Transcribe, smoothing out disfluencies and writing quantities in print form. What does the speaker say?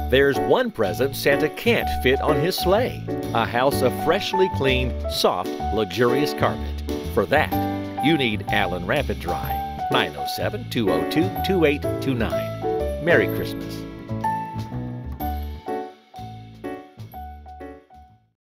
There's one present Santa can't fit on his sleigh: a house of freshly cleaned, soft, luxurious carpet. For that, you need Allen Rapid Dry, 907-202-2829. Merry Christmas.